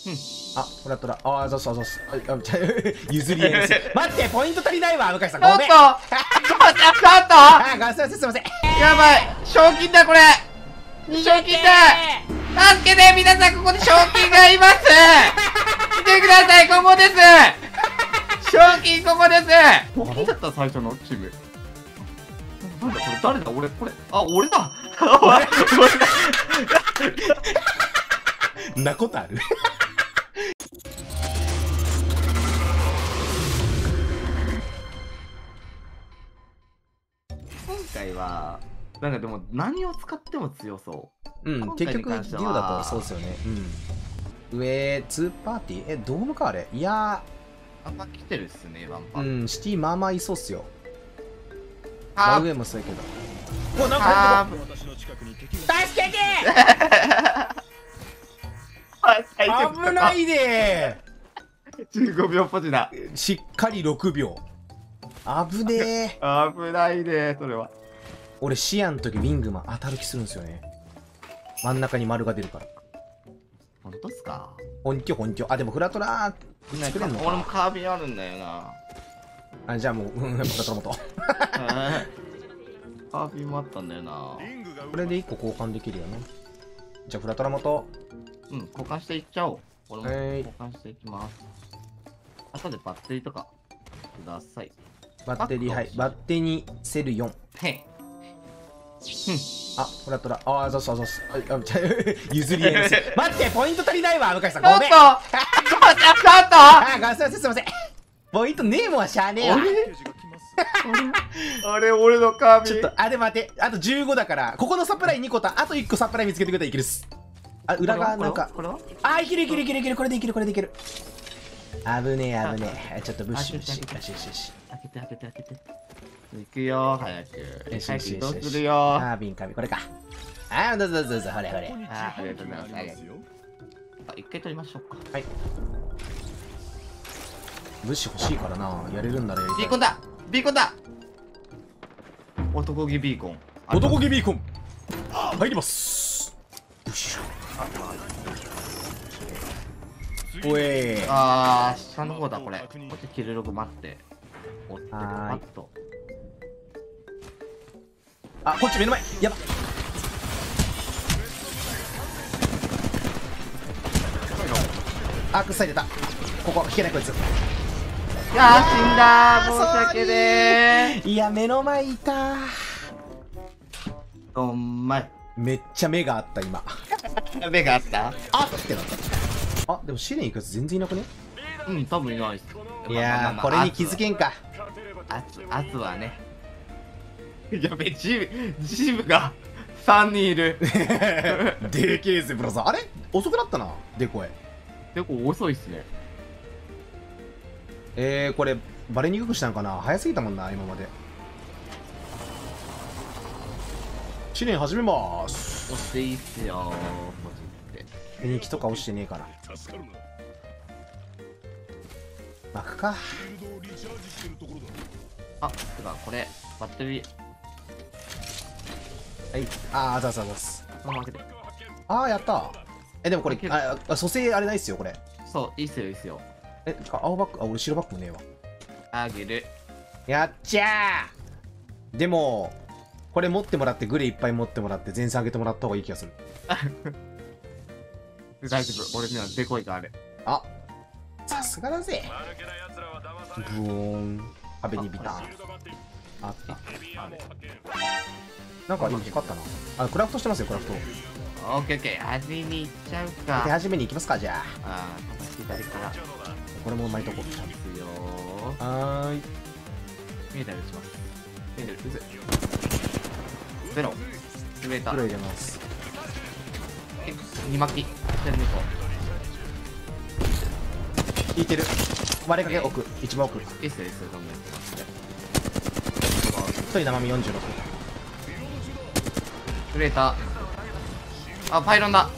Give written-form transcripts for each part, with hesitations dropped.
あ、フラットだ。あ、そうそうそう。譲り合いですよ。待って、ポイント足りないわ、向井さん。ごめん。 ちょっとあ、すいません、すいません。 やばい、賞金だこれ。賞金だ。助けて、皆さん、ここに賞金がいます。来てください、ここです。賞金ここです。賞金だった最初のチーム。なんだこれ、誰だ俺、これ。あ、俺だ。 なことある。 今回はなんかでも何を使っても強そう。 うん、結局デュオだとそうですよね。うん。上2パーティードームかあれ。いやあんま来てるっすね、ワンパー、シティまあまあいそうっすよ。 あ上もそうやけど。お、なんか助けて危ないでー15秒ポジだ。 しっかり6秒。危ねえ。 危ないね、それは。 俺シアンの時ウィングマン当たる気するんですよね。真ん中に丸が出るから。 本当っすか。 本気本気。あ、でもフラトラー作れんのか。 俺もカービィあるんだよな。 あ、じゃあもう、フラトラもと。 カービィもあったんだよな。 これで1個交換できるよね。じゃあフラトラもと。 うん、交換していっちゃおう。俺も交換していきます。後でバッテリーとかください。 バッテリー、はい。バッテリーセル4。 へい。 あ、フラトラ。あ、そうそうそう。譲り合いですよ。待って、ポイント足りないわ、向井さん。ごめん。 ちょっとあ、すいません、すいません。ポイントねえもんはしゃあねえわ。 あれ、俺のカービィ。 ちょっと、あ、で待って。あと15だから、ここのサプライ2個と、あと1個サプライ見つけてくれたらいけるっす。あ、裏側なんか。あ、いけるいけるいけるいける。これでいける、これでいける。危ねえ、危ねえ。ちょっとブッシュブッシュ。よしよしよし。 開けて開けて開けて。行くよ、早く。 よし早く移動よしよしするよ。 カービン、カービン、これか。あ、どうぞどうぞどうぞ、ほれほれ。 ありがとうございます。一回取りましょうか。 はい。物資欲しいからな。やれるんならやりたい。 ビーコンだビーコンだ男気ビーコン。 男気ビーコン入ります。おえー。 あー、下の方だ、これ。こっちキルログ待って。追って、パッと。 あ、こっち目の前。やば。あ、くっさい出た。ここ、引けないこいつ。 いやー、死んだー。申し訳ねいや、目の前いたー。 どんまい。 めっちゃ目があった、今。 目があったあってなった。あ、でも試練行くやつ全然いなくね。 うん、多分いないっす。 いやー、これに気づけんか。 圧はね。やべ、ジムが3人いる。 でけえぜ、ブラザー。あれ遅くなったな、でこえ。 結構遅いっすね。 これ、バレにくくしたのかな。早すぎたもんな、今まで。試練始めまーす。 押していいっすよー、ポチって。 フェニキとか押してねえから。巻くか。 あ、てか、これ、バッテリー。 はい。あー、ざざざす。 このまま開けて。 あー、やったー。でもこれ、蘇生あれないっすよ、これ。 そう、いいっすよ、いいっすよ。 青バック、あ、俺白バックもねえわ。 あげる。 やっちゃー。でも、これ持ってもらって、グレいっぱい持ってもらって、前線上げてもらった方がいい気がする。 大丈夫、俺にはデコイがある。 あ、さすがだぜ。ブーン。壁にビタン。あった。なんか今光ったな。あ、クラフトしてますよ、クラフト。 オッケーオッケー、味に行っちゃうか。 手始めに行きますか、じゃあ。 あー、左から。 これもうまいとこ。 ですよー。 はーい。 見えたりします。見えてる。ゼロ。滑った。 黒入れます。 2巻き。左2個。 引いてる。割れかけ奥。一番奥。 いいっすよ、いいっすよ、どんどんやってますね。 一人生身46。 触れた。あ、パイロンだ。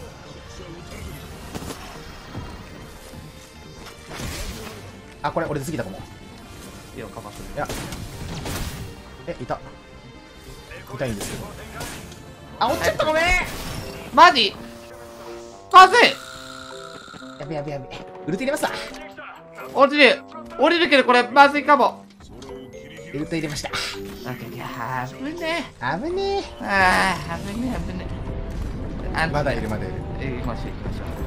あ、これ俺で過ぎたかも。 いいよ、カバーする。 いや。いた。痛いんですけど。あ、折っちゃった、ごめん。 マジまずい。 やべやべやべ。ウルト入れますわ。 降りるけどこれまずいかも。 ウルト入れました。 いやー、危ね危ねえ。ああ、危ねえ。 まだいる。 行きましょう。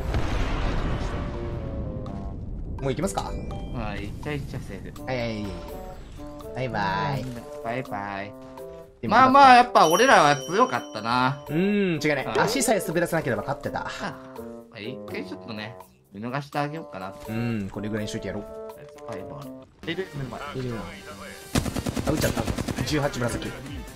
もう行きますか。 まあ、行っちゃセーフ。 はい。バイバイ。 バイバイ。まあまあ、やっぱ俺らは強かったな。 違いない。足さえ滑らせなければ勝ってた。 一回ちょっとね、見逃してあげようかな。 これぐらいにしといてやろう。 バイバイ。いるな。 あ、撃っちゃった。18紫。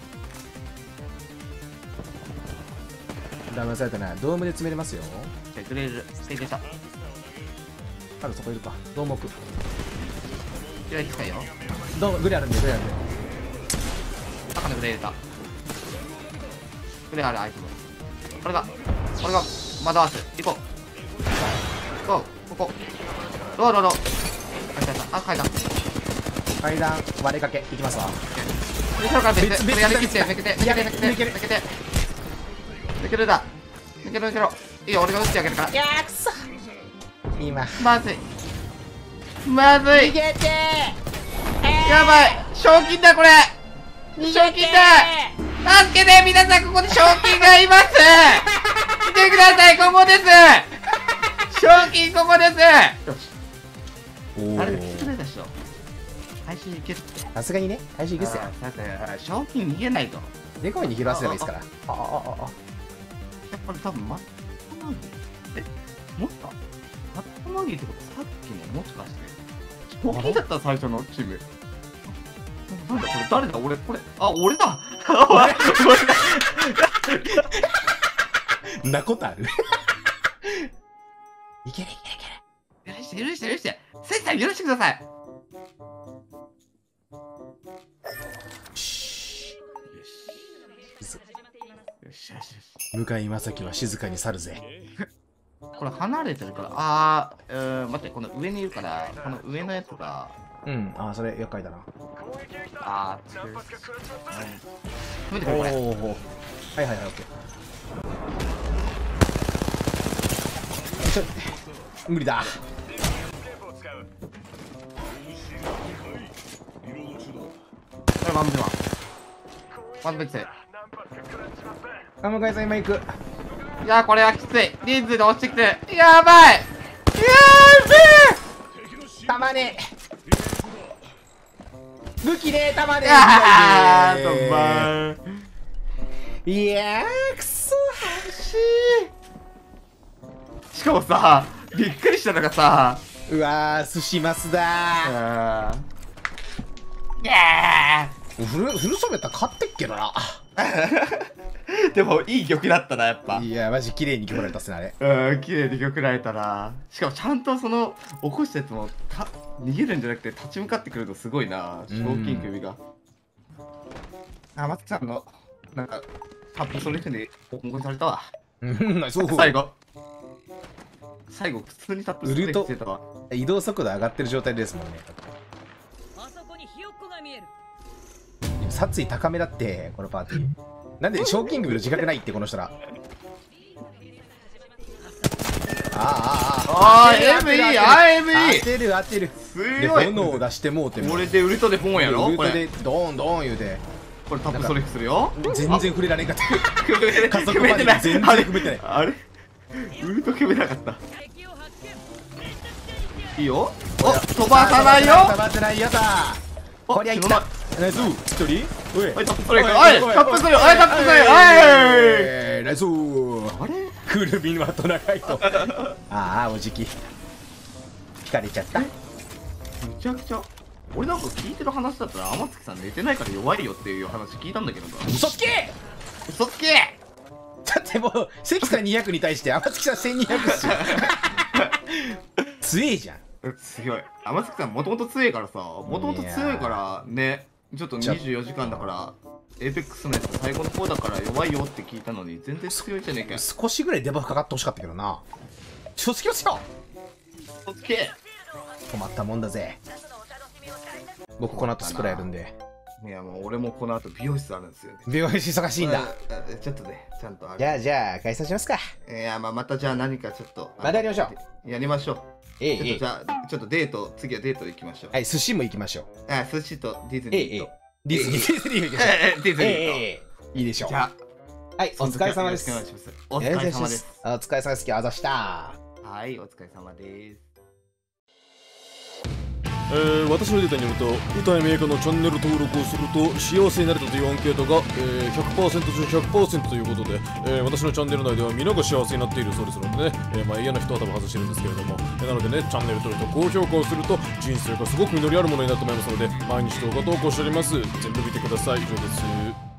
騙されたな。ドームで詰めれますよ。 グレール、出た。 まだそこいるか。ドーム奥。 グレール近いよ。 ドーム、グレーあるんで、 中のグレー入れた。グレーあるアイテム。これが、マダース。行こう。ここ。ロー。あ、階段。 階段、割れかけ。いきますわ。 後ろから別。やりきって、抜けて。抜ける。いいよ、俺が撃ってあげるから。 いやー、くそ。今。 まずい。 逃げてやばい。賞金だ、これ。助けて皆さん、ここに賞金がいます。見てください、ここです。賞金ここです。よし。あれ、来てくれた人。回収いけるって。 さすがにね、回収いけっすよ。 賞金逃げないと。 デコイに拾わせればいいですから。 これ多分、もったマットマギーってことさっきのもしかして賞金だった最初のチーム。なんだこれ、誰だ俺、これ。あ、俺だなことあるいける。 許して。センサー許してください。よし。 向井正樹は静かに去るぜ。 これ離れてるから、待って、この上にいるから、この上のやつが。 それ厄介だな。 止めてくれ、これ。 はい、オッケー。無理だ。 これワンブツ。 向井さん今行く。 いや、これはきつい。人数で押してきてる。やばい。 たまね武器ねたまねいやー、くそ惜しい。しかもさ、びっくりしたのがさ、 うわー、寿司マスだー。フルソメタ勝ってっけどな。 でもいい玉だったな、やっぱ。 いや、マジ綺麗に玉られたっすね、あれ。綺麗に玉られたな。しかもちゃんとその起こしたやつも逃げるんじゃなくて立ち向かってくるとすごいな、賞金首が。松木さんのなんかタップソリフで本越されたわ。最後普通にタップソリフしてたわ。 移動速度上がってる状態ですもんね。殺意高めだってこのパーティー。なんで賞金首の自覚ないってこの人ら。 ME 当てる。 すごい。 炎を出してもうて。 俺でウルトでポンやろ。 ウルトでドーン言うて。 これタップソリフするよ。 全然触れられんかった。加速まで全然踏めてない。 あれウルト決めなかった。いいよ。飛ばさないよ。 飛ばせないやだ。こりゃいった。ナイス。一人。 おい、タップソリフ。おい、タップソリフ。おい、タップソリフ。おい。 ナイス。 あれ？ クールビンはと長いと。おじき。引かれちゃった。 めちゃくちゃ。俺なんか聞いてる話だったら天月さん寝てないから弱いよっていう話聞いたんだけどな。 嘘つけ。だってもう関さん200に対して天月さん1200っすよ。強えじゃん。 強い。天月さんもともと強いからさ、ね、ちょっと24時間だからエーペックスのやつ最後の方だから弱いよって聞いたのに全然強いじゃねえかよ。 少しぐらいデバフかかってほしかったけどな。気をつけますよ。困ったもんだぜ。僕この後スプラやるんで。 いやもう俺もこの後美容室あるんですよね。 美容師忙しいんだ。 ちょっとね、ちゃんとある。 じゃあ解散しますか。 いやまあまたじゃあ何かちょっと。 またやりましょう。やりましょう。 ええ。 じゃあちょっとデート、次はデート行きましょう。 はい、寿司も行きましょう。 寿司とディズニーと。 ディズニー行きましょう。 ディズニーと。 いいでしょう。 じゃあ、はい、お疲れ様です。 お疲れ様です。 お疲れ様です。あざした。 はい、お疲れ様です。 私のデータによると、歌いメーカーのチャンネル登録をすると幸せになれたというアンケートが、100% 中 100% ということで、私のチャンネル内では皆が幸せになっているそうですのでね、まあ嫌な人は多分外してるんですけれども、なのでね、チャンネル登録と高評価をすると人生がすごく実りあるものになると思いますので、毎日動画投稿しております。全部見てください。以上です。